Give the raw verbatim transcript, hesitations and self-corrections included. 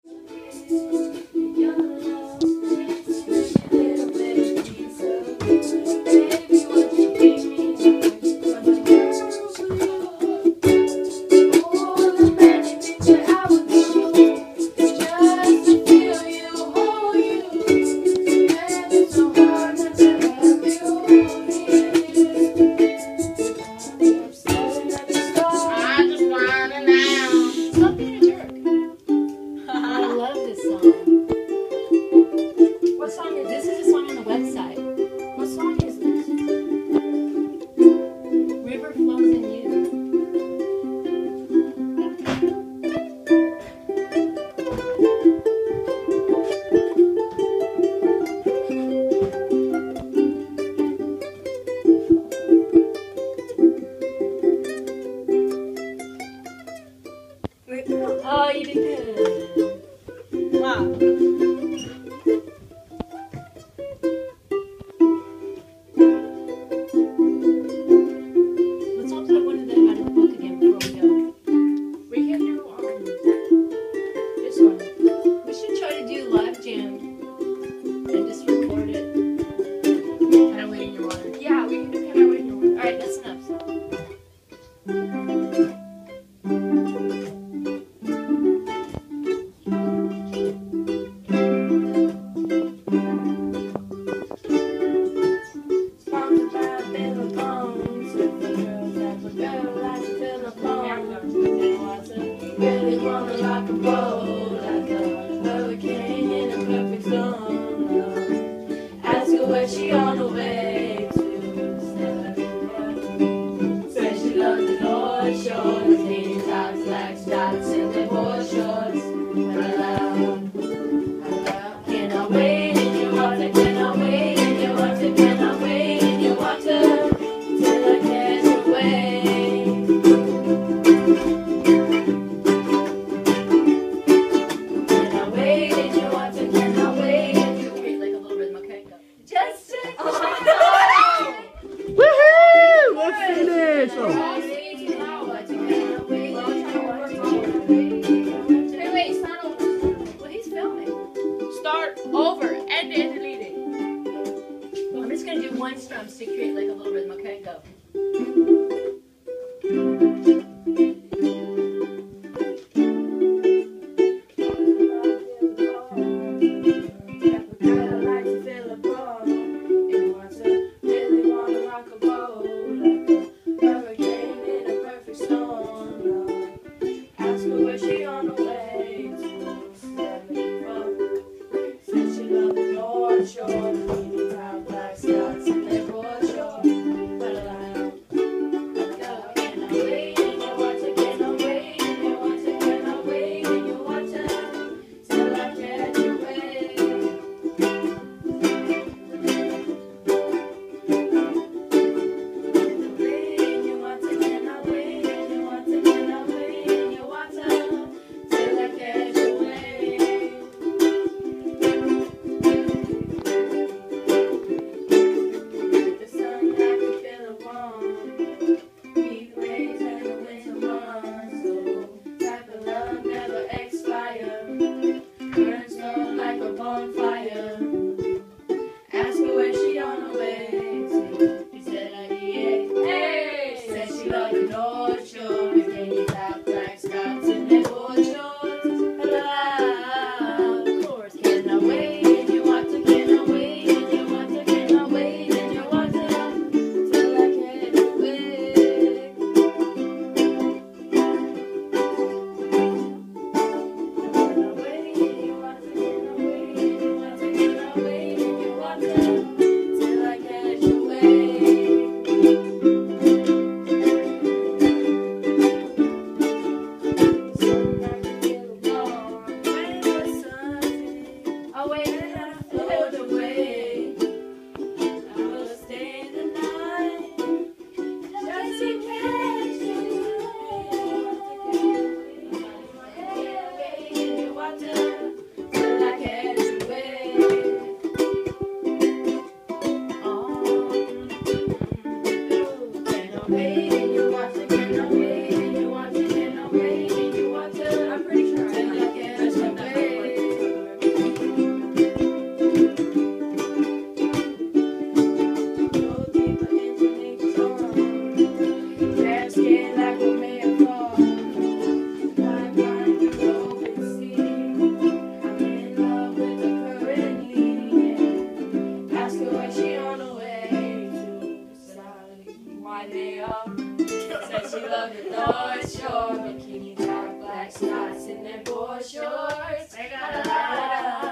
Oh, you did good. Wow. Let's all play one of them out of the book again before we go. We can do um, this one. We should try to do live jam and just record it. Can I wait in your water? Yeah, we can do Can I Wait in Your Water. Alright, that's enough. Where she on the way to said she loved the North Shore, the skinny tops, black spots, and the board shorts. Hello, hello. Can I wait in your water? Can I wait in your water? Can I wait in your water till I catch a wave? Can I wait in your water? Can I wait in your water? Like a little rhythm, okay? Go. Just sing. Oh, Woohoo! We're finished! Oh. Hey, wait, start over. Well, he's filming. Start over and then delete it. I'm just going to do one strum to create like a little rhythm, okay? Go. I'm pretty sure I y'all. Said she loved the North Shore, bikini top, black spots in their board shorts. La, la, la, la.